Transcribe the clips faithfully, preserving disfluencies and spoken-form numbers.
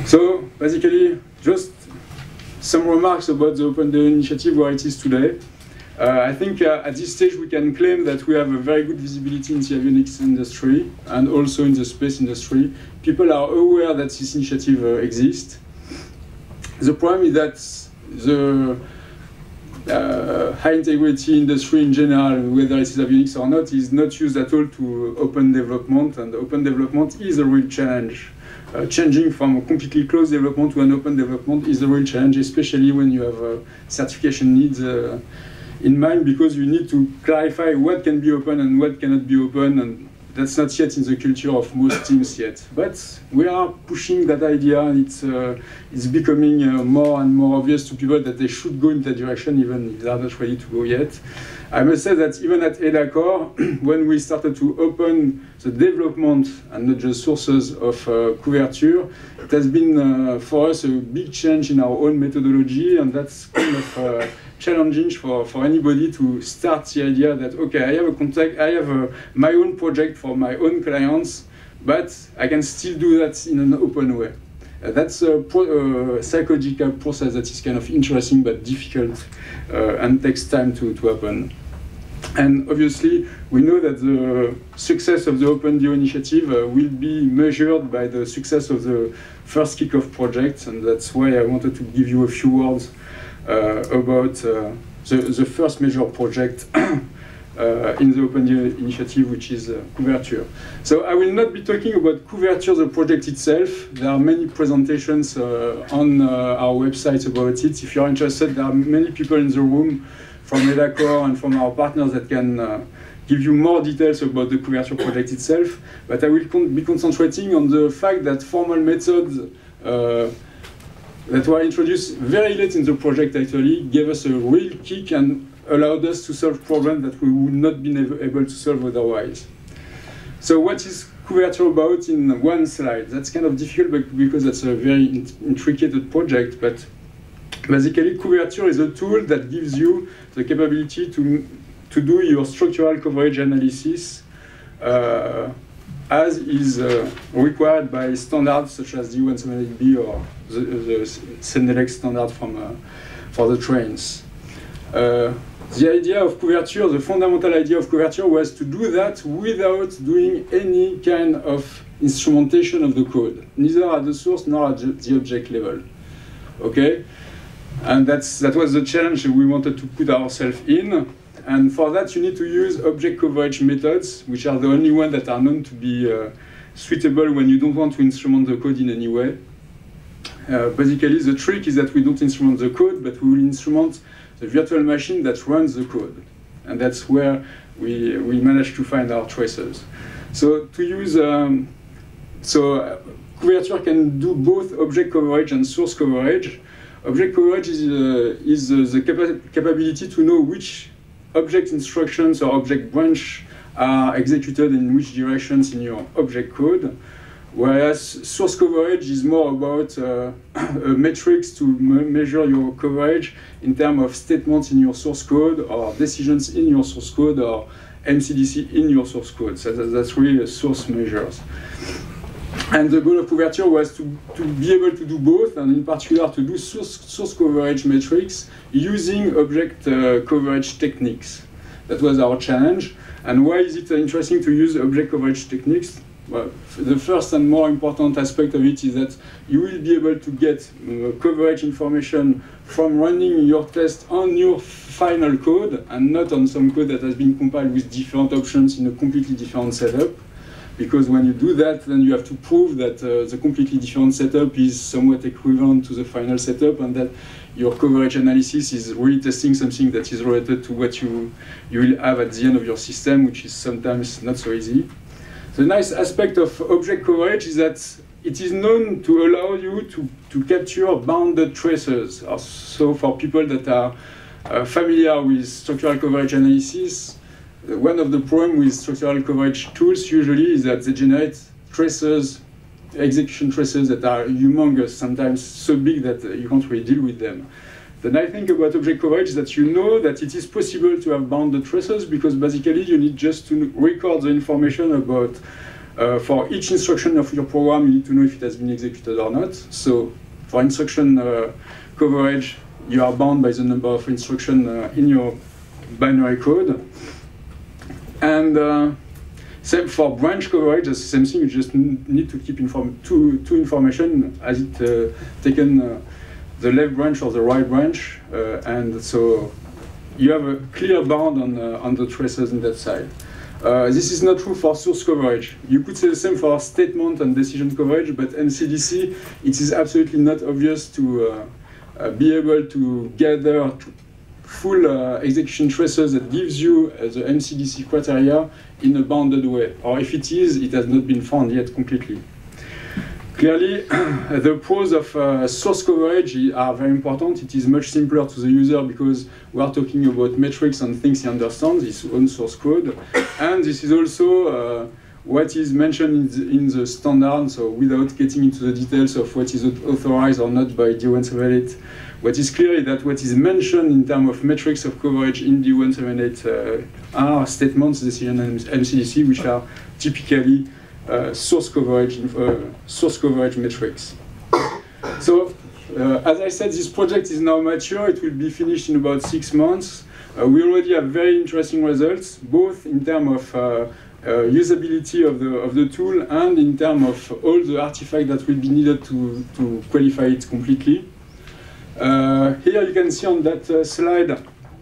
So basically, just some remarks about the OpenDAO initiative, where it is today. Uh, I think uh, at this stage we can claim that we have a very good visibility in the avionics industry and also in the space industry. People are aware that this initiative uh, exists. The problem is that the uh, high integrity industry in general, whether it is avionics or not, is not used at all to open development, and open development is a real challenge. Uh, changing from a completely closed development to an open development is a real challenge, especially when you have uh, certification needs uh, in mind, because you need to clarify what can be open and what cannot be open, and that's not yet in the culture of most teams yet. But we are pushing that idea, and it's, uh, it's becoming uh, more and more obvious to people that they should go in that direction, even if they are not ready to go yet. I must say that even at EDACORE, when we started to open the development and not just sources of uh, Couverture, it has been uh, for us a big change in our own methodology, and that's kind of uh, challenging for, for anybody to start the idea that, okay, I have a contact, I have a, my own project for my own clients, but I can still do that in an open way. Uh, that's a pro, uh, psychological process that is kind of interesting but difficult uh, and takes time to, to happen. And obviously, we know that the success of the OpenDAO initiative uh, will be measured by the success of the first kickoff project, and that's why I wanted to give you a few words uh, about uh, the, the first major project Uh, in the OpenDAO initiative, which is uh, Couverture. So I will not be talking about Couverture, the project itself. There are many presentations uh, on uh, our website about it. If you're interested, there are many people in the room from EDACORE and from our partners that can uh, give you more details about the Couverture project itself. But I will con be concentrating on the fact that formal methods uh, that were introduced very late in the project actually gave us a real kick and allowed us to solve problems that we would not be able to solve otherwise. So what is Couverture about in one slide? That's kind of difficult because that's a very intricate project, but basically Couverture is a tool that gives you the capability to, to do your structural coverage analysis uh, as is uh, required by standards such as the one seventy-eight B or the, the Senelec standard from, uh, for the trains. Uh, The idea of Couverture, the fundamental idea of Couverture was to do that without doing any kind of instrumentation of the code, neither at the source nor at the object level. Okay? And that's, that was the challenge we wanted to put ourselves in. And for that, you need to use object coverage methods, which are the only ones that are known to be uh, suitable when you don't want to instrument the code in any way. Uh, basically, the trick is that we don't instrument the code, but we will instrument the virtual machine that runs the code. And that's where we, we managed to find our traces. So to use, um, so uh, Couverture can do both object coverage and source coverage. Object coverage is, uh, is uh, the capa capability to know which object instructions or object branch are executed in which directions in your object code. Whereas source coverage is more about uh, a metrics to me measure your coverage in terms of statements in your source code or decisions in your source code or M C D C in your source code. So that's really a source measures. And the goal of Couverture was to, to be able to do both, and in particular to do source, source coverage metrics using object uh, coverage techniques. That was our challenge. And why is it interesting to use object coverage techniques? Well, the first and more important aspect of it is that you will be able to get uh, coverage information from running your test on your final code and not on some code that has been compiled with different options in a completely different setup. Because when you do that, then you have to prove that uh, the completely different setup is somewhat equivalent to the final setup, and that your coverage analysis is really testing something that is related to what you, you will have at the end of your system, which is sometimes not so easy. The nice aspect of object coverage is that it is known to allow you to, to capture bounded traces. So for people that are uh, familiar with structural coverage analysis, one of the problems with structural coverage tools usually is that they generate traces, execution traces that are humongous, sometimes so big that you can't really deal with them. The nice thing about object coverage is that you know that it is possible to have bounded traces, because basically you need just to record the information about Uh, for each instruction of your program, you need to know if it has been executed or not. So for instruction uh, coverage, you are bound by the number of instructions uh, in your binary code. And uh, same for branch coverage, it's the same thing. You just need to keep inform two, two information as it uh, taken uh, the left branch or the right branch. Uh, and so you have a clear bound on, uh, on the traces on that side. Uh, this is not true for source coverage. You could say the same for statement and decision coverage, but M C D C, it is absolutely not obvious to uh, uh, be able to gather full uh, execution traces that gives you uh, the M C D C criteria in a bounded way. Or if it is, it has not been found yet completely. Clearly, the pros of uh, source coverage are very important. It is much simpler to the user because we are talking about metrics and things he understands, his own source code. And this is also uh, what is mentioned in the, in the standard, so without getting into the details of what is authorized or not by D one seventy-eight. What is clear is that what is mentioned in terms of metrics of coverage in D one seventy-eight uh, are statements, decision, and M C D C, which are typically Uh, source coverage, uh, source coverage metrics. So, uh, as I said, this project is now mature. It will be finished in about six months. Uh, we already have very interesting results, both in terms of uh, uh, usability of the of the tool and in terms of all the artifacts that will be needed to to qualify it completely. Uh, here you can see on that uh, slide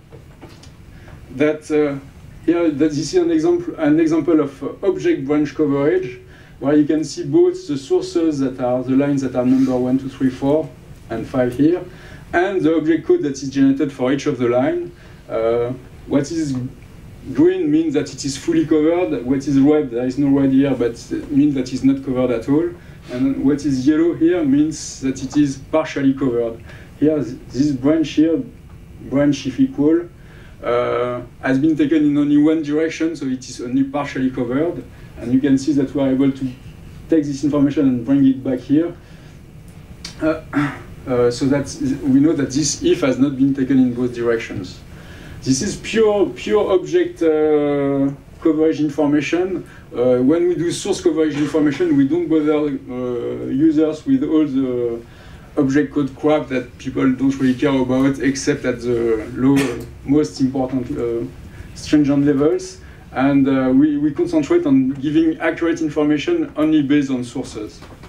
that. Uh, Here, this is an example, an example of uh, object branch coverage, where you can see both the sources that are the lines that are number one, two, three, four, and five here, and the object code that is generated for each of the line. Uh, what is green means that it is fully covered. What is red, there is no red here, but it means that it's not covered at all. And what is yellow here means that it is partially covered. Here, this branch here, branch if equal, Uh, has been taken in only one direction, so it is only partially covered. And you can see that we are able to take this information and bring it back here. Uh, uh, so that we know that this if has not been taken in both directions. This is pure, pure object uh, coverage information. Uh, when we do source coverage information, we don't bother uh, users with all the object code crap that people don't really care about, except at the low, most important uh, stringent levels. And uh, we, we concentrate on giving accurate information only based on sources.